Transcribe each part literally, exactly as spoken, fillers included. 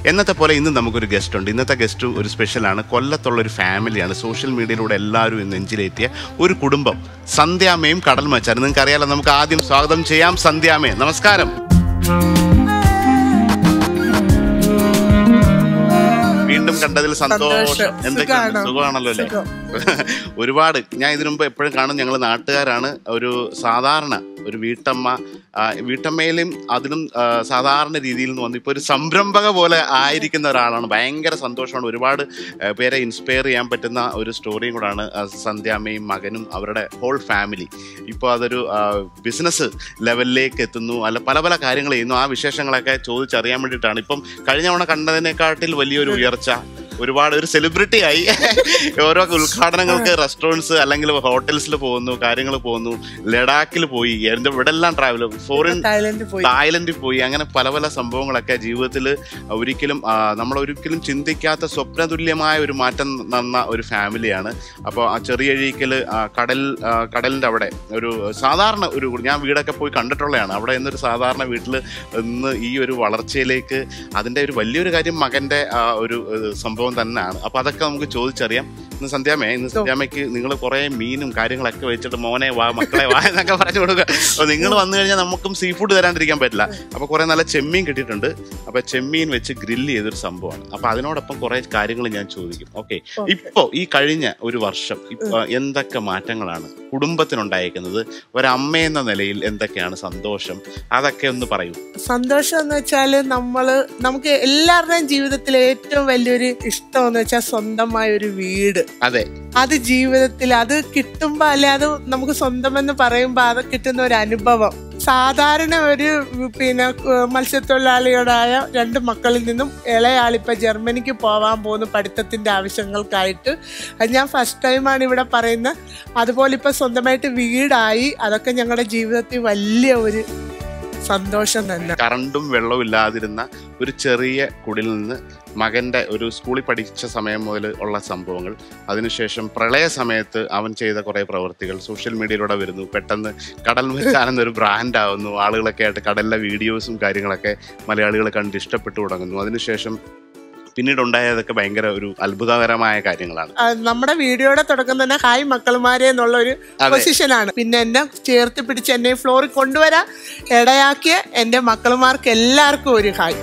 എന്നത്തെ പോലെ ഇന്ന് നമുക്കൊരു ഗസ്റ്റ് ഉണ്ട്. ഇന്നത്തെ ഗസ്റ്റ് ഒരു സ്പെഷ്യലാണ്. കൊല്ലത്തുള്ളൊരു ഫാമിലിയാണ്. സോഷ്യൽ മീഡിയയിലൂടെ എല്ലാവരും ഇന്ന് നെഞ്ചിലേറ്റിയ ഒരു കുടുംബം. സന്ധ്യാമ്മയും കടൽ മച്ചാനും. നിങ്ങൾക്ക് അറിയാലോ. നമുക്ക് ആദ്യം സ്വാഗതം ചെയ്യാം സന്ധ്യാമ്മയെ. നമസ്കാരം. വീണ്ടും കണ്ടതിൽ സന്തോഷം. എന്തൊക്കെയാണ്? സുഖമാണല്ലോ അല്ലേ? ഒരുപാട് ഞാൻ ഇതിനു മുമ്പ് എപ്പോഴും കാണും. ഞങ്ങൾ നാട്ടുകാരാണ്. ഒരു സാധാരണ ഒരു വീട്ടമ്മ, വീട്ടമ്മയിലും അതിനും സാധാരണ രീതിയിൽ നിന്ന് വന്ന് ഇപ്പോൾ ഒരു സംരംഭക പോലെ ആയിരിക്കുന്ന ഒരാളാണ്. ഭയങ്കര സന്തോഷമാണ്. ഒരുപാട് പേരെ ഇൻസ്പയർ ചെയ്യാൻ പറ്റുന്ന ഒരു സ്റ്റോറിയും കൂടാണ് സന്ധ്യാമ്മയും മകനും അവരുടെ ഹോൾ ഫാമിലി. ഇപ്പോൾ അതൊരു ബിസിനസ് ലെവലിലേക്ക് എത്തുന്നു. അല്ല പല പല കാര്യങ്ങൾ ചെയ്യുന്നു. ആ വിശേഷങ്ങളൊക്കെ ചോദിച്ചറിയാൻ വേണ്ടിയിട്ടാണ്. ഇപ്പം കഴിഞ്ഞ തവണ കണ്ടതിനെക്കാട്ടിൽ വലിയൊരു ഉയർച്ച, ഒരുപാട് ഒരു സെലിബ്രിറ്റി ആയി. ഓരോ ഉദ്ഘാടനങ്ങൾക്ക് റെസ്റ്റോറൻറ്റ്സ് അല്ലെങ്കിൽ ഹോട്ടൽസിൽ പോകുന്നു, കാര്യങ്ങൾ പോകുന്നു. ലഡാക്കിൽ പോയി, ഇവിടെ എല്ലാം ട്രാവൽ, ഫോറിൻ തായ്ലൻഡിൽ പോയി. അങ്ങനെ പല പല സംഭവങ്ങളൊക്കെ ജീവിതത്തിൽ ഒരിക്കലും നമ്മൾ ഒരിക്കലും ചിന്തിക്കാത്ത സ്വപ്നതുല്യമായ ഒരു മാറ്റം തന്ന ഒരു ഫാമിലിയാണ്. അപ്പോൾ ആ ചെറിയഴീക്കൽ കടൽ കടലിൻ്റെ അവിടെ ഒരു സാധാരണ ഒരു, ഞാൻ വീടൊക്കെ പോയി കണ്ടിട്ടുള്ളതാണ്. അവിടെ നിന്നൊരു സാധാരണ വീട്ടിൽ നിന്ന് ഈ ഒരു വളർച്ചയിലേക്ക്, അതിൻ്റെ ഒരു വലിയൊരു കാര്യം മകൻ്റെ ഒരു സംഭവം തന്നെയാണ്. അപ്പൊ അതൊക്കെ നമുക്ക് ചോദിച്ചറിയാം. ഇന്ന് സന്ധ്യാമ്മ ഇന്ന് സന്ധ്യാമ്മയ്ക്ക് നിങ്ങൾ കുറെ മീനും കാര്യങ്ങളൊക്കെ വെച്ചിട്ട് മോനെ വാ മക്കളെ വാ എന്നൊക്കെ പറഞ്ഞു കൊടുക്കുക. അപ്പൊ നിങ്ങൾ വന്നു കഴിഞ്ഞാൽ നമുക്കും സീ ഫുഡ് തരാണ്ടിരിക്കാൻ പറ്റില്ല. അപ്പൊ കുറെ നല്ല ചെമ്മീൻ കിട്ടിയിട്ടുണ്ട്. അപ്പൊ ചെമ്മീൻ വെച്ച് ഗ്രില്ല് ചെയ്തൊരു സംഭവമാണ്. അപ്പൊ അതിനോടൊപ്പം കുറെ കാര്യങ്ങൾ ഞാൻ ചോദിക്കും. ഓക്കെ, ഇപ്പോ ഈ കഴിഞ്ഞ ഒരു വർഷം ഇപ്പൊ എന്തൊക്കെ മാറ്റങ്ങളാണ് കുടുംബത്തിനുണ്ടായിരിക്കുന്നത്? ഒരമ്മയെന്ന നിലയിൽ എന്തൊക്കെയാണ് സന്തോഷം? അതൊക്കെ ഒന്ന് പറയൂ. സന്തോഷം എന്ന് വെച്ചാല് നമ്മള് നമുക്ക് എല്ലാവരുടെയും ജീവിതത്തിൽ ഏറ്റവും വലിയൊരു ഇഷ്ടം എന്ന് വെച്ചാൽ സ്വന്തമായ ഒരു വീട്. അതെ, അത് ജീവിതത്തിൽ അത് കിട്ടുമ്പോ അല്ലെ, അത് നമുക്ക് സ്വന്തം എന്ന് പറയുമ്പോ അത് കിട്ടുന്ന ഒരു അനുഭവം. സാധാരണ ഒരു പിന്നെ മത്സ്യത്തൊഴിലാളികളായ രണ്ട് മക്കളിൽ നിന്നും ഇളയാളിപ്പോ ജർമ്മനിക്ക് പോവാൻ പോകുന്ന പഠിത്തത്തിന്റെ ആവശ്യങ്ങൾക്കായിട്ട്. അത് ഞാൻ ഫസ്റ്റ് ടൈമാണ് ഇവിടെ പറയുന്നത്. അതുപോലെ ഇപ്പൊ സ്വന്തമായിട്ട് വീടായി. അതൊക്കെ ഞങ്ങളുടെ ജീവിതത്തിൽ വലിയ ഒരു സന്തോഷം തന്നെ. കറണ്ടും വെള്ളവും ഇല്ലാതിരുന്ന ഒരു ചെറിയ കുടിൽ നിന്ന് മകൻ്റെ ഒരു സ്കൂളിൽ പഠിച്ച സമയം മുതൽ ഉള്ള സംഭവങ്ങൾ, അതിനുശേഷം പ്രളയ സമയത്ത് അവൻ ചെയ്ത കുറേ പ്രവൃത്തികൾ സോഷ്യൽ മീഡിയയിലൂടെ വരുന്നു. പെട്ടെന്ന് കടൽ മച്ചാനെന്നൊരു ബ്രാൻഡ് ആവുന്നു. ആളുകളൊക്കെ ആയിട്ട് കടലിലെ വീഡിയോസും കാര്യങ്ങളൊക്കെ മലയാളികൾ കണ്ട് ഇഷ്ടപ്പെട്ടു തുടങ്ങുന്നു. അതിനുശേഷം പിന്നീട് ഉണ്ടായതൊക്കെ ഭയങ്കര ഒരു അത്ഭുതകരമായ കാര്യങ്ങളാണ്. നമ്മുടെ വീഡിയോയുടെ തുടക്കം തന്നെ ഹായ് മക്കളുമാരെ എന്നുള്ള ഒരു പൊസിഷനാണ്. പിന്നെ എന്നെ ചേർത്ത് പിടിച്ച് എന്നെ ഫ്ലോറിൽ കൊണ്ടുവരാൻ ഇടയാക്കിയ എൻ്റെ മക്കളുമാർക്ക് എല്ലാവർക്കും ഒരു ഹായ്.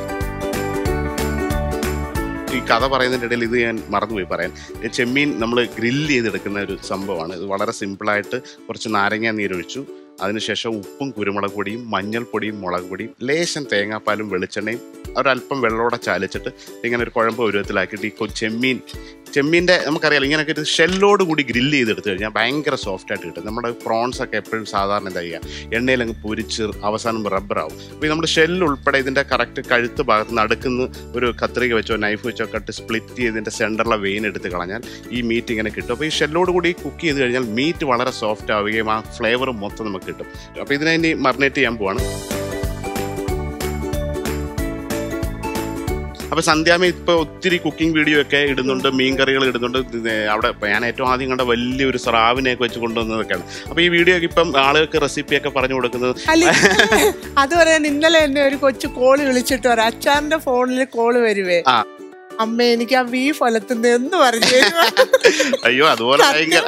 ഈ കഥ പറയുന്നതിൻ്റെ ഇടയിൽ ഇത് ഞാൻ മറന്നുപോയി പറയാൻ. ചെമ്മീൻ നമ്മൾ ഗ്രില്ല് ചെയ്തെടുക്കുന്ന ഒരു സംഭവമാണ്. ഇത് വളരെ സിമ്പിളായിട്ട് കുറച്ച് നാരങ്ങ നീരൊഴിച്ചു, അതിനുശേഷം ഉപ്പും കുരുമുളക് പൊടിയും മഞ്ഞൾപ്പൊടിയും മുളക് പൊടിയും ലേശം തേങ്ങാപ്പാലും വെളിച്ചെണ്ണയും ഒരല്പം വെള്ളത്തോടെ ചാലിച്ചിട്ട് ഇങ്ങനെ ഒരു കുഴമ്പ് പരുവത്തിലാക്കിയിട്ട് ഈ ചെമ്മീൻ ചെമ്മീൻ്റെ നമുക്കറിയാലോ ഇങ്ങനെയൊക്കെ ഒരു ഷെല്ലോട് കൂടി ഗ്രില്ല് ചെയ്തെടുത്ത് കഴിഞ്ഞാൽ ഭയങ്കര സോഫ്റ്റായിട്ട് കിട്ടും. നമ്മുടെ പ്രോൺസ് ഒക്കെ എപ്പോഴും സാധാരണ എന്താ ചെയ്യുക, എണ്ണയിലങ്ങ് പൊരിച്ച് അവസാനം റബ്ബറാവും. അപ്പോൾ ഈ നമ്മുടെ ഷെല്ല് ഉൾപ്പെടെ ഇതിൻ്റെ കറക്റ്റ് കഴുത്ത് ഭാഗത്ത് നടുക്കുന്ന ഒരു കത്രിക വെച്ചോ നൈഫ് വെച്ചോ ഒക്കെ ഇട്ട് സ്പ്ലിറ്റ് ചെയ്ത് ഇതിൻ്റെ സെൻറ്ററിലെ വെയിൻ എടുത്ത് കളഞ്ഞാൽ ഈ മീറ്റ് ഇങ്ങനെ കിട്ടും. അപ്പോൾ ഈ ഷെല്ലോട് കൂടി കുക്ക് ചെയ്ത് കഴിഞ്ഞാൽ മീറ്റ് വളരെ സോഫ്റ്റ് ആവുകയും ആ ഫ്ലേവറും മൊത്തം നമുക്ക് കിട്ടും. അപ്പോൾ ഇതിനെ ഇനി മറിനേറ്റ് ചെയ്യാൻ പോവാണ്. അപ്പൊ സന്ധ്യാമ്മ ഇപ്പൊ ഒത്തിരി കുക്കിംഗ് വീഡിയോ ഒക്കെ ഇടുന്നുണ്ട്, മീൻ കറികൾ ഇടുന്നുണ്ട്. അവിടെ ഞാൻ ഏറ്റവും ആദ്യം കണ്ട വലിയൊരു സ്രാവിനെയൊക്കെ വെച്ച് കൊണ്ടുവന്നതൊക്കെയാണ്. അപ്പൊ ഈ വീഡിയോ ഒക്കെ ഇപ്പം ആളുകൾക്ക് റെസിപ്പിയൊക്കെ പറഞ്ഞു കൊടുക്കുന്നത്. അത് പറയാൻ ഇന്നലെ എന്നെ ഒരു കൊച്ചു കോള് വിളിച്ചിട്ട് പറയാം, അച്ചാറിന്റെ ഫോണിൽ കോള് വരുവേ, അമ്മ എനിക്ക് ആ ബീഫ് ഒലത്തുന്നത് എന്ന് പറഞ്ഞു. അയ്യോ അതുപോലെ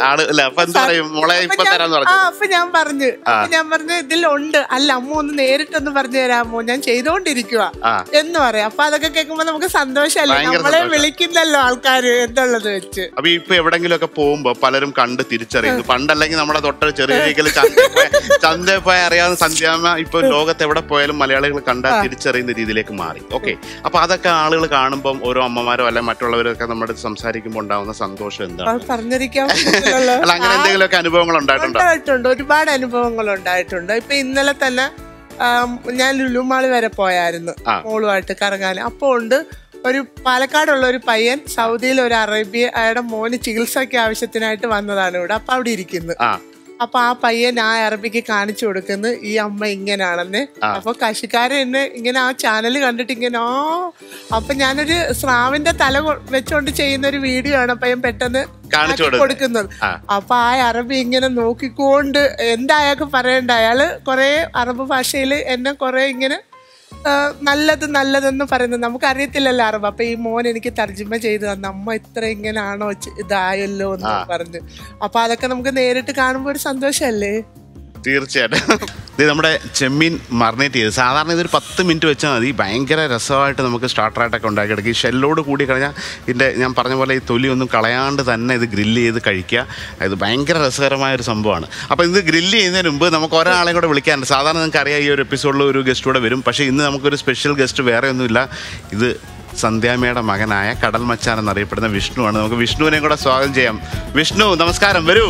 അപ്പൊ ഞാൻ പറഞ്ഞു ഞാൻ പറഞ്ഞു ഇതിലുണ്ട്, അല്ല അമ്മ ഒന്ന് നേരിട്ടൊന്ന് പറഞ്ഞു തരാമോ, ഞാൻ ചെയ്തോണ്ടിരിക്കുക എന്ന് പറയാം. അപ്പൊ അതൊക്കെ കേൾക്കുമ്പോ നമുക്ക് സന്തോഷമല്ലേ, നമ്മളെ വിളിക്കുന്നല്ലോ ആൾക്കാര് എന്നുള്ളത് വെച്ച്. അപ്പൊ ഇപ്പൊ എവിടെങ്കിലും ഒക്കെ പോകുമ്പോ പലരും കണ്ട് തിരിച്ചറിയുന്നു. പണ്ടല്ലെങ്കിൽ നമ്മുടെ തൊട്ട് ചെറിയ ചന്തയിൽ പോയ അറിയാവുന്ന സന്ധ്യാമ്മ ഇപ്പൊ ലോകത്ത് എവിടെ പോയാലും മലയാളികൾ കണ്ടാൽ തിരിച്ചറിയുന്ന രീതിയിലേക്ക് മാറി. ഓക്കെ, അപ്പൊ അതൊക്കെ ആളുകൾ കാണുമ്പോൾ ഓരോ അമ്മമാരോ അല്ലെ മറ്റുള്ളവരൊക്കെ നമ്മുടെ സംസാരിക്കുമ്പോൾ ഉണ്ടാവുന്ന സന്തോഷം എന്താണ്? പറഞ്ഞിരിക്കാൻ അങ്ങനെ എന്തെങ്കിലുമൊക്കെ അനുഭവങ്ങൾ ഉണ്ടായിട്ടുണ്ടോ? ഒരുപാട് അനുഭവങ്ങൾ ഉണ്ടായിട്ടുണ്ട്. ഇപ്പൊ ഇന്നലെ തന്നെ ഞാൻ ലുലുമാള് വരെ പോയായിരുന്നു മോളുമായിട്ട് കറങ്ങാൻ. അപ്പോൾ ഉണ്ട് ഒരു പാലക്കാടുള്ള ഒരു പയ്യൻ സൗദിയിൽ ഒരു അറേബ്യ അയാളുടെ മോന് ചികിത്സയ്ക്ക് ആവശ്യത്തിനായിട്ട് വന്നതാണ് ഇവിടെ. അപ്പൊ അവിടെ ഇരിക്കുന്നു. അപ്പൊ ആ പയ്യൻ ആ അറബിക്ക് കാണിച്ചു കൊടുക്കുന്നു ഈ അമ്മ ഇങ്ങനാണെന്ന്. അപ്പൊ കശിക്കാരൻ എന്നെ ഇങ്ങനെ ആ ചാനൽ കണ്ടിട്ട് ഇങ്ങനെ ആ അപ്പൊ ഞാനൊരു സ്രാവിന്റെ തല വെച്ചോണ്ട് ചെയ്യുന്ന ഒരു വീഡിയോ ആണ് പയ്യൻ പെട്ടെന്ന് കൊടുക്കുന്നത്. അപ്പൊ ആ അറബി ഇങ്ങനെ നോക്കിക്കൊണ്ട് എന്താ അയാൾക്ക് പറയണ്ട, അയാള് കൊറേ അറബ് ഭാഷയില് എന്നെ കൊറേ ഇങ്ങനെ നല്ലത് നല്ലതെന്ന് പറയുന്നത് നമുക്ക് അറിയത്തില്ലല്ലോ അറബ്. അപ്പൊ ഈ മോൻ എനിക്ക് തർജ്ജിമ ചെയ്ത് തന്ന അമ്മ ഇത്ര ഇങ്ങനാണോ ഇതായല്ലോ എന്ന് പറഞ്ഞു. അപ്പൊ അതൊക്കെ നമുക്ക് നേരിട്ട് കാണുമ്പോ ഒരു സന്തോഷല്ലേ. തീർച്ചയായിട്ടും. ഇത് നമ്മുടെ ചെമ്മീൻ മറിനേറ്റ് ചെയ്ത് സാധാരണ ഇതൊരു പത്ത് മിനിറ്റ് വെച്ചാൽ മതി. ഭയങ്കര രസമായിട്ട് നമുക്ക് സ്റ്റാർട്ടറായിട്ടൊക്കെ ഉണ്ടാക്കിയെടുക്കുക. ഈ ഷെല്ലോട് കൂടി കഴിഞ്ഞാൽ ഇതിൻ്റെ ഞാൻ പറഞ്ഞ പോലെ ഈ തൊലി ഒന്നും കളയാണ്ട് തന്നെ ഇത് ഗ്രില്ല് ചെയ്ത് കഴിക്കുക. ഇത് ഭയങ്കര രസകരമായ ഒരു സംഭവമാണ്. അപ്പോൾ ഇത് ഗ്രില്ല് ചെയ്യുന്നതിന് മുമ്പ് നമുക്ക് ഒരാളെ കൂടെ വിളിക്കാനുണ്ട്. സാധാരണ നിങ്ങൾക്ക് അറിയാം ഈ ഒരു എപ്പിസോഡിൽ ഒരു ഗസ്റ്റ് കൂടെ വരും. പക്ഷേ ഇന്ന് നമുക്കൊരു സ്പെഷ്യൽ ഗസ്റ്റ് വേറെ ഒന്നുമില്ല. ഇത് സന്ധ്യാമ്മയുടെ മകനായ കടൽ മച്ചാൻ എന്നറിയപ്പെടുന്ന വിഷ്ണുവാണ്. നമുക്ക് വിഷ്ണുവിനെ കൂടെ സ്വാഗതം ചെയ്യാം. വിഷ്ണു നമസ്കാരം, വരൂ.